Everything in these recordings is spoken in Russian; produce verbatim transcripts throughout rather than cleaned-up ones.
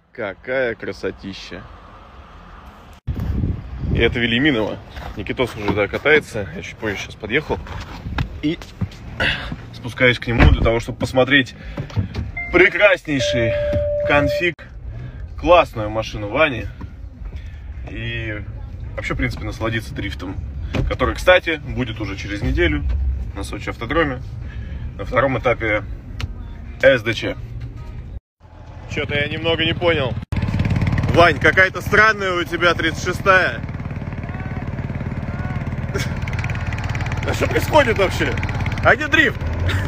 Какая красотища. И это Велиминово. Никитос уже да, катается. Я чуть позже сейчас подъехал. И спускаюсь к нему для того, чтобы посмотреть прекраснейший конфиг. Классную машину Вани. И вообще, в принципе, насладиться дрифтом. Который, кстати, будет уже через неделю на Сочи автодроме. На втором этапе эс дэ че. Что-то я немного не понял. Вань, какая-то странная у тебя тридцать шестая. А что происходит вообще? А где дрифт?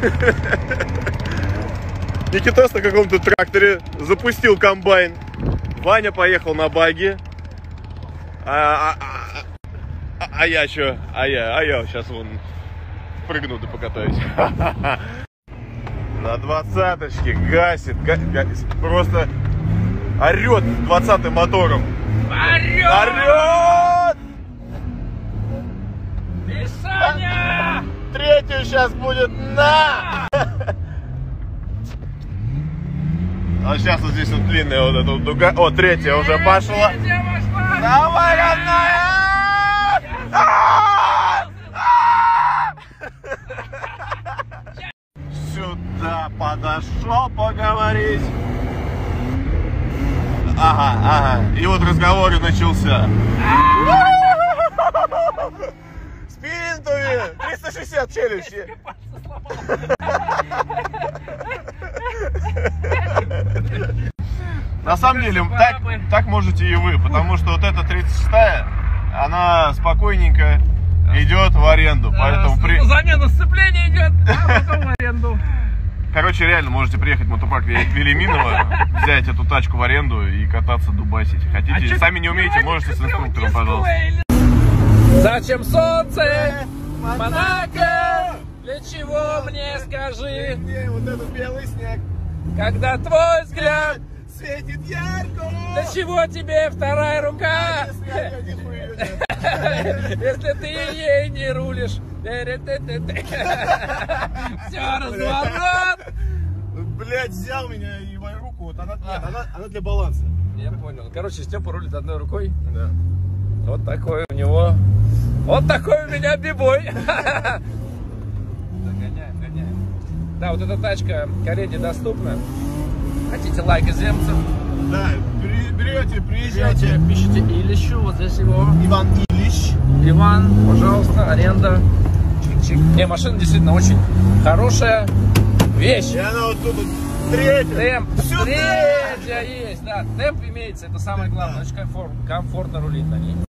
Никитос на каком-то тракторе запустил комбайн. Ваня поехал на баги. А, а, а, а я что? А я, а я сейчас вон прыгну да покатаюсь. На двадцаточке гасит, гасит, просто орет двадцатым мотором. Орет! Орет! Мишаня! Третью сейчас будет на! А сейчас вот здесь вот длинная вот эта вот дуга. О, третья уже пошла. Давай, родная! Сюда подошел поговорить. Ага, ага. И вот разговор и начался. Спинтове! триста шестьдесят челлендж. На самом деле, так, так можете и вы, потому что вот эта тридцать шестая, она спокойненько идет в аренду. Поэтому при... Замена сцепления идет, а потом в аренду. Короче, реально можете приехать в мотопарк Велиминово, взять эту тачку в аренду и кататься, дубасить. Хотите, а сами не умеете, можете с инструктором, пожалуйста. Зачем солнце? Монако! Для чего мне скажи? Мне вот этот белый снег. Когда твой взгляд светит ярко. для чего тебе вторая рука? Если Если ты ей не рулишь. Все, разворот. Блять, взял меня и мою руку. Вот она, нет, она, она для баланса. Я понял. Короче, Степа рулит одной рукой. Да. Вот такой у него. Вот такой у меня бибой. Гоняем, гоняем. Да, вот эта тачка Карене доступна. Хотите лайк земцев? Да, берете, приезжайте. Берете, пишите Илищу, вот здесь его. Иван Ильич. Иван, пожалуйста, аренда. Чик-чик. Не, машина действительно очень хорошая вещь. И она вот тут вот третья. Темп. Сюда! Третья есть, да. Темп имеется, это самое главное. Очень комфорт, комфортно рулить на ней.